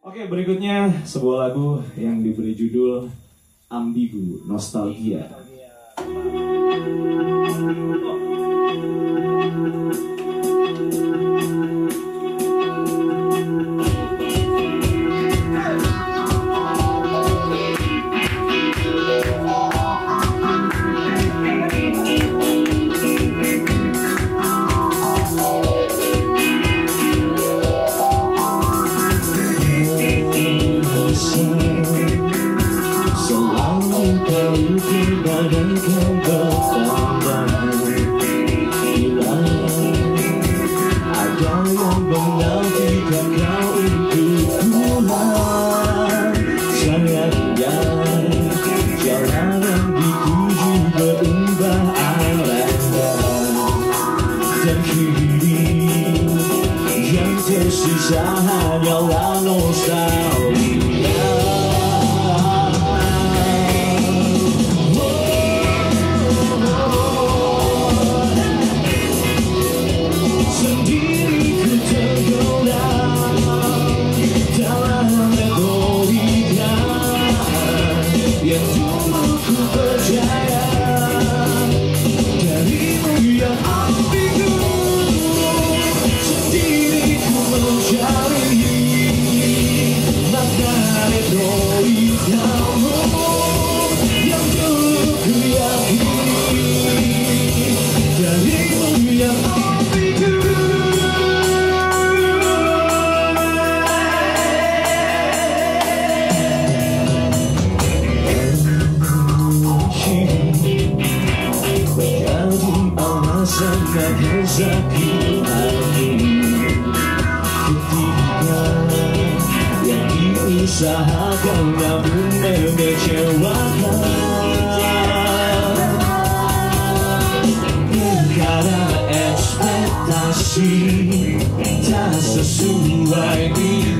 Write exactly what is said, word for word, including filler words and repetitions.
Oke, berikutnya sebuah lagu yang diberi judul Ambigu Nostalgia. Tersisa hanyalah nostalgia. Sendiri ku tenggelam dalam retorika yang dulu ku percaya. Darimu yang ambigu, sendiri ku mencari makna retorikamu yang dulu ku yakini. Darimu yang ambigu. Sangat sakit hati ketika yang diusahakan namun mengecewakan. Karena ekspektasi tak sesuai.